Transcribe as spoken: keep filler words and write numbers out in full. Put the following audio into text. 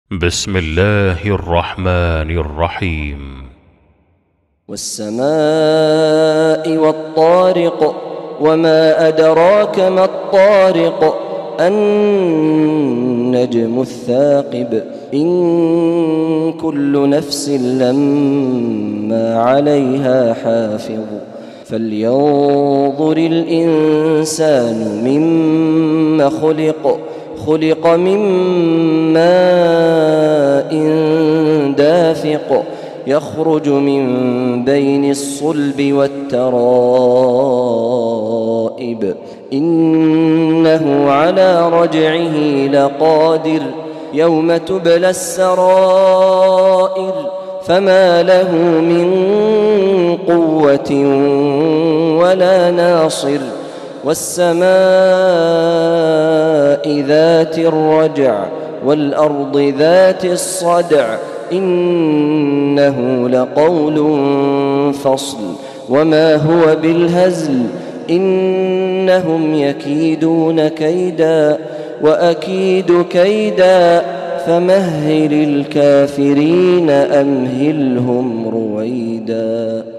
بسم الله الرحمن الرحيم. والسماء والطارق وما أدراك ما الطارق النجم الثاقب إن كل نفس لما عليها حافظ فلينظر الإنسان مما خلق خلق من ماء دافق يخرج من بين الصلب والترائب إنه على رجعه لقادر يوم تبلى السرائر فما له من قوة ولا ناصر والسماء ذات الرجع والأرض ذات الصدع إنه لقول فصل وما هو بالهزل إنهم يكيدون كيدا وأكيد كيدا فمهل الكافرين أمهلهم رويدا.